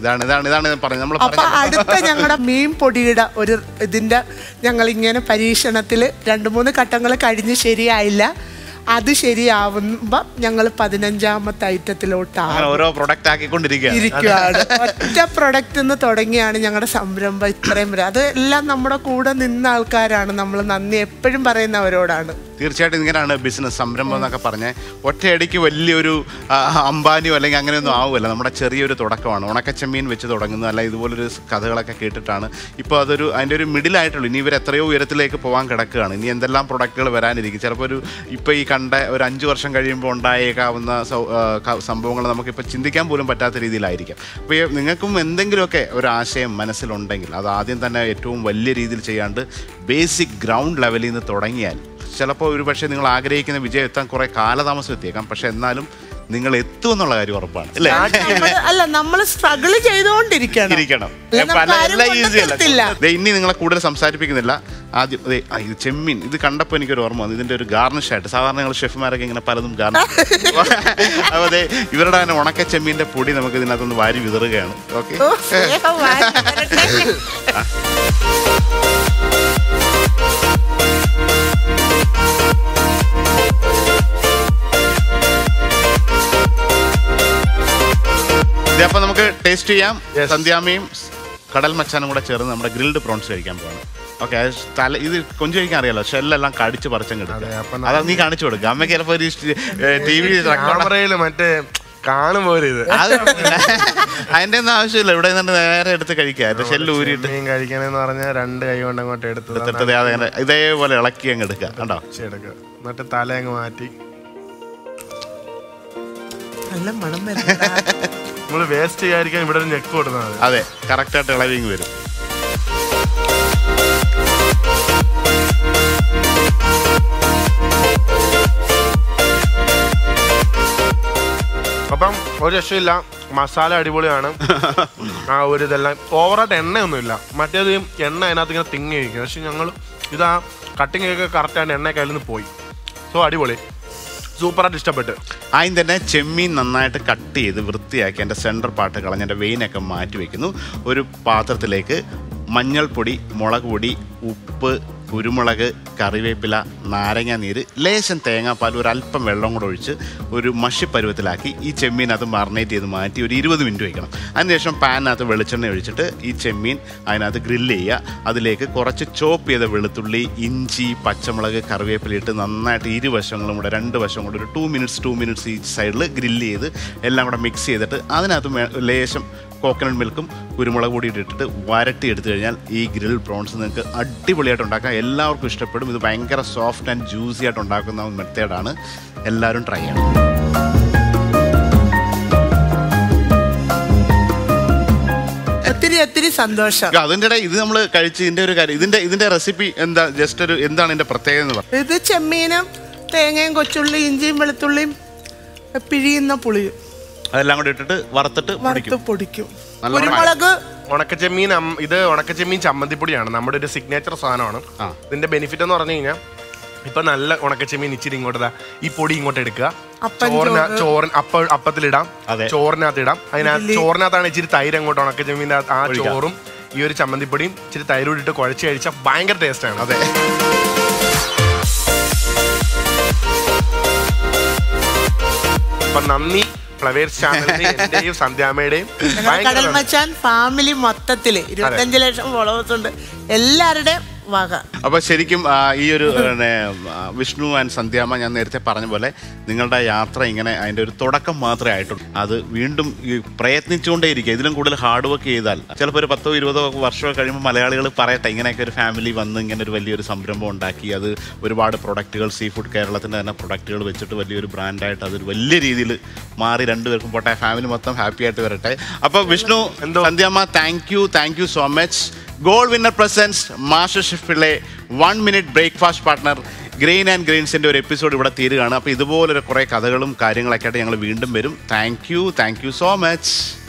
അപ്പൊ അടുത്ത ഞങ്ങളുടെ മീൻ പൊടിയുടെ ഒരു ഇതിന്റെ ഞങ്ങൾ ഇങ്ങനെ പരീക്ഷണത്തിൽ രണ്ട് മൂന്ന് ഘട്ടങ്ങൾ കഴിഞ്ഞ് ശരിയായില്ല. അത് ശരിയാവുമ്പോ ഞങ്ങൾ പതിനഞ്ചാമത്തെ ഐറ്റത്തിലോട്ടാണ് ഓരോ പ്രൊഡക്റ്റ് ആക്കിക്കൊണ്ടിരിക്കുകയാണ്. ഒറ്റ പ്രൊഡക്റ്റ് എന്ന് തുടങ്ങിയാണ് ഞങ്ങളുടെ സംരംഭം ഇത്രയും വരെ. അത് എല്ലാം നമ്മുടെ കൂടെ നിന്ന ആൾക്കാരാണ്. നമ്മൾ നന്ദി എപ്പോഴും പറയുന്നവരോടാണ്. തീർച്ചയായിട്ടും ഇങ്ങനെയാണ് ബിസിനസ് സംരംഭം എന്നൊക്കെ പറഞ്ഞ് ഒറ്റയടിക്ക് വലിയൊരു അംബാനിയോ അല്ലെങ്കിൽ അങ്ങനെയൊന്നും ആവുമല്ല. നമ്മുടെ ചെറിയൊരു തുടക്കമാണ്. ഉണക്കച്ചെമ്മീൻ വെച്ച് തുടങ്ങുന്നത് അല്ല, ഇതുപോലൊരു കഥകളൊക്കെ കേട്ടിട്ടാണ് ഇപ്പോൾ അതൊരു അതിൻ്റെ ഒരു മിഡിലായിട്ടുള്ളൂ. ഇനി ഇവർ എത്രയോ ഉയരത്തിലേക്ക് പോകാൻ കിടക്കുകയാണ്. ഇനി എന്തെല്ലാം പ്രൊഡക്റ്റുകൾ വരാനിരിക്കും. ചിലപ്പോൾ ഒരു ഇപ്പോൾ ഈ കണ്ട ഒരു അഞ്ച് വർഷം കഴിയുമ്പോൾ ഉണ്ടായേക്കാവുന്ന സംഭവങ്ങൾ നമുക്കിപ്പോൾ ചിന്തിക്കാൻ പോലും പറ്റാത്ത രീതിയിലായിരിക്കാം. അപ്പോൾ നിങ്ങൾക്കും എന്തെങ്കിലുമൊക്കെ ഒരു ആശയം മനസ്സിലുണ്ടെങ്കിൽ അത് ആദ്യം തന്നെ ഏറ്റവും വലിയ രീതിയിൽ ചെയ്യാണ്ട് ബേസിക് ഗ്രൗണ്ട് ലെവലിൽ നിന്ന് തുടങ്ങിയാൽ ചിലപ്പോൾ ഒരു പക്ഷേ നിങ്ങൾ ആഗ്രഹിക്കുന്ന വിജയം എത്താൻ കുറെ കാലതാമസം എത്തിയേക്കാം. പക്ഷെ എന്നാലും നിങ്ങൾ എത്തും എന്നുള്ള കാര്യം ഉറപ്പാണ്. അല്ല, നമ്മൾ സ്ട്രഗിൾ ചെയ്തുകൊണ്ടിരിക്കണം. ഇനി നിങ്ങളെ കൂടുതൽ സംസാരിപ്പിക്കുന്നില്ല. ആദ്യം അതെ ഇത് ചെമ്മീൻ ഇത് കണ്ടപ്പോൾ എനിക്കൊരു ഓർമ്മ വന്നു. ഇതിന്റെ ഒരു ഗാർണിഷ് ആയിട്ട് സാധാരണ ഞങ്ങൾ ഷെഫ്മാരൊക്കെ ഇങ്ങനെ പലതും ഗാർണിഷ് അപ്പോൾ അതെ ഇവരുടെ തന്നെ ഉണക്ക ചെമ്മീൻ്റെ പൊടി നമുക്ക് ഇതിനകത്തൊന്ന് വാരി വിതറുകയാണ്. ഓക്കെ, ഇതപ്പോൾ നമുക്ക് ടേസ്റ്റ് ചെയ്യാം. സന്ധ്യാമ്മയും കടൽ മച്ചാനും കൂടെ ചേർന്ന് നമ്മുടെ ഗ്രിൽഡ് പ്രോൺസ് കഴിക്കാൻ പോവാണ്. ഓക്കെ, തല ഇത് കൊഞ്ചു കഴിക്കാൻ അറിയാലോ, ഷെല്ലെല്ലാം കടിച്ച് പറിച്ചങ്ങ് എടുക്കുക. അതാ നീ കാണിച്ചു കൊടുക്കുക. അമ്മയ്ക്ക് ചിലപ്പോൾ ഒരു ടി വി മറ്റേ കാണുമ്പോൾ ഇത് അതിന്റെ ഒന്നും ആവശ്യമില്ല. ഇവിടെ നിന്നിട്ട് നേരെ എടുത്ത് കഴിക്കാം. ഷെല്ല് ഊരിയിട്ട് മീൻ കഴിക്കണമെന്ന് പറഞ്ഞാൽ രണ്ട് കൈ കൊണ്ട് അങ്ങോട്ട് എടുത്തിട്ട് അതങ്ങനെ ഇതേപോലെ ഇളക്കി അങ്ങ് എടുക്കുക. കണ്ടോ, എന്നിട്ട് തല അങ്ങ് മാറ്റി നല്ല മണം നമ്മള് വേസ്റ്റ് ചെയ്യാതിരിക്കാൻ ഇവിടെ ഒരു നെക്ക് കൊടുക്കുന്നത്. അതെ, കറക്റ്റായിട്ട് ഇളവിങ് വരും. അപ്പം ഒരു രക്ഷയില്ല, മസാല അടിപൊളിയാണ്. ആ ഒരു ഇതെല്ലാം ഓവറായിട്ട് എണ്ണയൊന്നുമില്ല. മറ്റേത് എണ്ണ അതിനകത്ത് ഇങ്ങനെ തിങ്ങി കഴിക്കും. പക്ഷെ ഞങ്ങൾ ഇത് ആ കട്ടിങ് ഒക്കെ കറക്റ്റായിട്ട് എണ്ണ കയ്യിൽ നിന്ന് പോയി. സോ അടിപൊളി. സൂപ്പറായിട്ട് ഇഷ്ടപ്പെട്ടു. ആദ്യം തന്നെ ചെമ്മീൻ നന്നായിട്ട് കട്ട് ചെയ്ത് വൃത്തിയാക്കി എൻ്റെ സെൻറ്റർ പാർട്ട് കളഞ്ഞ് എൻ്റെ വെയിനൊക്കെ മാറ്റി വയ്ക്കുന്നു. ഒരു പാത്രത്തിലേക്ക് മഞ്ഞൾപ്പൊടി, മുളക് പൊടി, ഉപ്പ്, കുരുമുളക്, കറിവേപ്പില, നാരങ്ങ നീര്, ലേശം തേങ്ങാപ്പാൽ, ഒരു അല്പം വെള്ളം കൂടെ ഒഴിച്ച് ഒരു മഷി പരുവത്തിലാക്കി ഈ ചെമ്മീനകത്ത് മറിനേറ്റ് ചെയ്ത് മാറ്റി ഒരു ഇരുപത് മിനിറ്റ് വയ്ക്കണം. അതിനുശേഷം പാനിനകത്ത് വെളിച്ചെണ്ണ ഒഴിച്ചിട്ട് ഈ ചെമ്മീൻ അതിനകത്ത് ഗ്രില്ല് ചെയ്യുക. അതിലേക്ക് കുറച്ച് ചോപ്പ് ചെയ്ത വെളുത്തുള്ളി, ഇഞ്ചി, പച്ചമുളക്, കറിവേപ്പില ഇട്ട് നന്നായിട്ട് ഇരുവശങ്ങളും കൂടെ രണ്ട് വശം കൂടെ ഒരു ടു മിനിറ്റ്സ് ടു മിനിറ്റ്സ് ഈ സൈഡിൽ ഗ്രില്ല് ചെയ്ത് എല്ലാം കൂടെ മിക്സ് ചെയ്തിട്ട് അതിനകത്ത് ലേശം കോക്കനട്ട് മിൽക്കും കുരുമുളക് പൊടി ഇട്ടിട്ട് വരട്ടി എടുത്തു കഴിഞ്ഞാൽ ഈ ഗ്രിൽ പ്രോൺസ് നിങ്ങൾക്ക് അടിപൊളിയായിട്ട് ഉണ്ടാക്കാം. എല്ലാവർക്കും ഇഷ്ടപ്പെടും. ഇത് ഭയങ്കര സോഫ്റ്റ് ആൻഡ് ജ്യൂസി ആയിട്ട് ഉണ്ടാക്കുന്ന മെത്തേഡാണ്. എല്ലാവരും ട്രൈ ചെയ്യണം. ഒത്തിരി ഒത്തിരി സന്തോഷം. അതിൻ്റെ ഇടയിൽ ഇത് നമ്മൾ കഴിച്ച് ഇതിൻ്റെ ഒരു കാര്യം, ഇതിൻ്റെ ഇതിൻ്റെ റെസിപ്പി എന്താ, ജസ്റ്റ് ഒരു എന്താണ് ഇതിൻ്റെ പ്രത്യേകത എന്ന് പറയുന്നത്? ഇത് ചെമ്മീനും തേങ്ങയും കൊച്ചുള്ളി ഇഞ്ചിയും വെളുത്തുള്ളിയും പിഴിയുന്ന പുളിയും അതെല്ലാം കൂടി ഇട്ടിട്ട് വറുത്തിട്ട് വറുത്ത് പൊടിക്കും. കുരുമുളക് ഉണക്കച്ചെമ്മീൻ, ഇത് ഉണക്കച്ചെമ്മീൻ ചമ്മന്തിപ്പൊടിയാണ്, നമ്മുടെ ഒരു സിഗ്നേച്ചർ സാധനമാണ്. ഇതിന്റെ ബെനിഫിറ്റ് എന്ന് പറഞ്ഞു കഴിഞ്ഞാൽ ഇപ്പൊ നല്ല ഉണക്കച്ചെമ്മീൻ ഇച്ചിരി ഇങ്ങോട്ട് ഈ പൊടി ഇങ്ങോട്ട് എടുക്കുക, ചോറിന് ചോറിന് അപ്പ അപ്പത്തിലിടാം, ചോറിനകത്ത് ഇടാം. അതിനകത്ത് ചോറിനകത്താണ് ഇച്ചിരി തൈര് അങ്ങോട്ട് ഉണക്കച്ചെമ്മീൻ്റെ ആ ചോറും ഈ ഒരു ചമ്മന്തിപ്പൊടിയും ഇച്ചിരി തൈരും ഇട്ടിട്ട് കുഴച്ച് കഴിച്ചാൽ ഭയങ്കര ടേസ്റ്റ് ആണ്. അതെ. അപ്പൊ നന്ദി ഫ്ലവേഴ്സ് ചാനലിന്റെയും എന്റെയും സന്ധ്യാമ്മയുടെയും കടൽ മച്ചാൻ ഫാമിലി മൊത്തത്തില് ഇരുപത്തഞ്ച് ലക്ഷം ഫോളോവേഴ്സ് ഉണ്ട് എല്ലാവരുടെയും വക. അപ്പോൾ ശരിക്കും ഈ ഒരു വിഷ്ണു ആൻഡ് സന്ധ്യാമ്മ ഞാൻ നേരത്തെ പറഞ്ഞ പോലെ നിങ്ങളുടെ യാത്ര ഇങ്ങനെ അതിൻ്റെ ഒരു തുടക്കം മാത്രമേ ആയിട്ടുള്ളൂ. അത് വീണ്ടും ഈ പ്രയത്നിച്ചുകൊണ്ടേ ഇരിക്കുക. ഇതിലും കൂടുതൽ ഹാർഡ് വർക്ക് ചെയ്താൽ ചിലപ്പോൾ ഒരു പത്തോ ഇരുപതോ വർഷമോ കഴിയുമ്പോൾ മലയാളികൾ പറയട്ടെ ഇങ്ങനെയൊക്കെ ഒരു ഫാമിലി വന്ന് ഇങ്ങനെ ഒരു വലിയൊരു സംരംഭം ഉണ്ടാക്കി അത് ഒരുപാട് പ്രൊഡക്റ്റുകൾ, സീ ഫുഡ് കേരളത്തിൻ്റെ തന്നെ പ്രൊഡക്റ്റുകൾ വെച്ചിട്ട് വലിയൊരു ബ്രാൻഡായിട്ട് അതൊരു വലിയ രീതിയിൽ മാറി രണ്ടുപേർക്കും പോട്ടെ, ഫാമിലി മൊത്തം ഹാപ്പി ആയിട്ട് വരട്ടെ. അപ്പോൾ വിഷ്ണു, സന്ധ്യാമ്മ, thank you thank you so much. Gold winner presence master ഷെഫിലെ one minute breakfast partner grain and ഗ്രെയിൻസിൻ്റെ ഒരു എപ്പിസോഡ് ഇവിടെ തീരുകയാണ്. അപ്പോൾ ഇതുപോലൊരു കുറേ കഥകളും കാര്യങ്ങളൊക്കെ ആയിട്ട് ഞങ്ങൾ വീണ്ടും വരും. Thank you thank you so much.